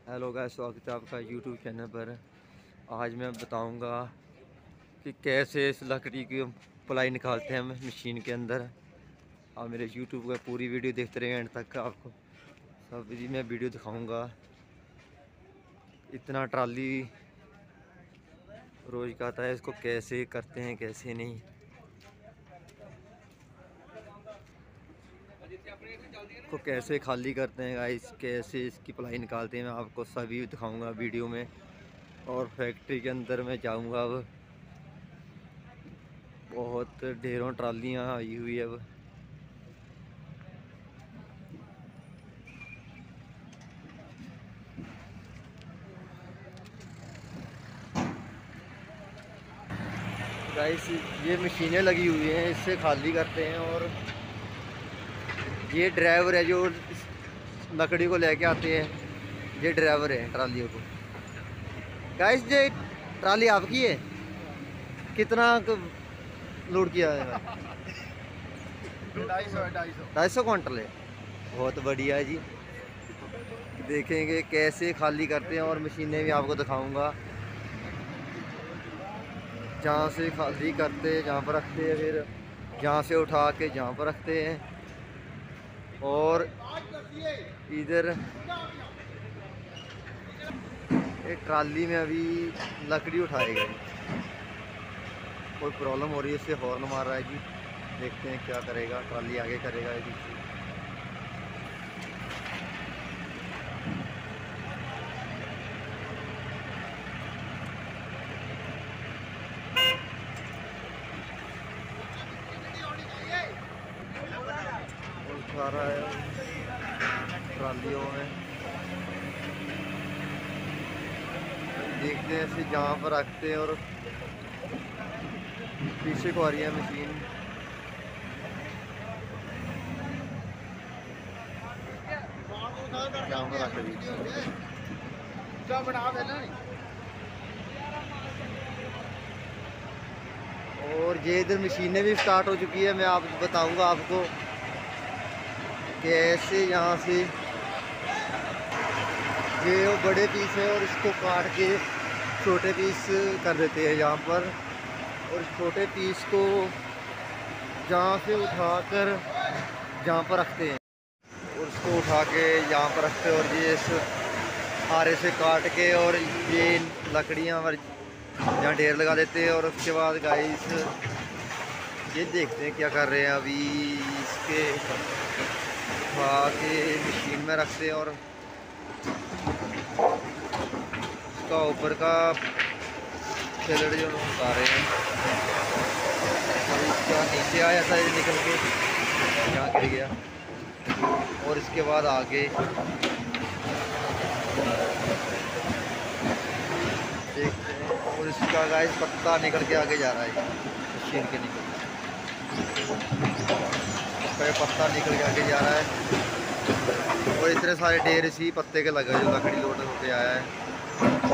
Hello guys, स्वागत है आपका यूट्यूब चैनल पर। आज मैं बताऊंगा कि कैसे इस लकड़ी की प्लाई निकालते हैं हम मशीन के अंदर। आप मेरे यूट्यूब का पूरी वीडियो देखते रहेंगे एंड तक। आपको सब जी मैं वीडियो दिखाऊंगा। इतना ट्राली रोज का आता है, इसको कैसे करते हैं कैसे नहीं। को कैसे खाली करते हैं गाइस, कैसे इसकी प्लाई निकालते हैं, मैं आपको सभी दिखाऊंगा वीडियो में। और फैक्ट्री के अंदर मैं जाऊंगा। अब बहुत ढेरों ट्रालियां आई हुई है अब। गाइस ये मशीनें लगी हुई हैं, इससे खाली करते हैं। और ये ड्राइवर है जो इस लकड़ी को लेके आते हैं। ये ड्राइवर है ट्रालियों को। गाइस ये ट्राली आपकी है? कितना लोड किया है? 250 क्विंटल है। बहुत बढ़िया है जी। देखेंगे कैसे खाली करते हैं और मशीनें भी आपको दिखाऊंगा। जहाँ से खाली करते हैं जहाँ पर रखते हैं, फिर जहाँ से उठा के जहाँ पर रखते हैं। और इधर एक ट्राली में अभी लकड़ी उठाएगा जी। कोई प्रॉब्लम हो रही है, इससे हॉर्न मार रहा है जी। देखते हैं क्या करेगा, ट्राली आगे करेगा या पीछे। उठा रहा है ट्रालियों में। देखते हैं इसे जहाँ पर रखते हैं। और पीछे को आ रही है मशीन। जहाँ पर रख दी और ये इधर मशीनें भी स्टार्ट हो चुकी है। मैं आप बताऊंगा आपको कैसे यहाँ से ये वो बड़े पीस है और इसको काट के छोटे पीस कर देते हैं यहाँ पर। और छोटे पीस को जहाँ से उठाकर जहाँ पर रखते हैं और इसको उठा के यहाँ पर रखते हैं। और ये इस आरे से काट के और ये लकड़ियाँ पर यहाँ ढेर लगा देते हैं। और उसके बाद गाइस ये देखते हैं क्या कर रहे हैं अभी। इसके उठा के मशीन में रखते हैं और इसका ऊपर का छिलड़ जो उतारे हैं। और इसका नीचे आया था ये निकल के यहाँ गिर गया। और इसके बाद आगे देखते हैं। और इसका गाइस पत्ता निकल के आगे जा रहा है मशीन के निकल। इसका ये पत्ता निकल के आगे जा रहा है। और इतने सारे ढेर इसी पत्ते के लगे जो लकड़ी लोड होके आया है।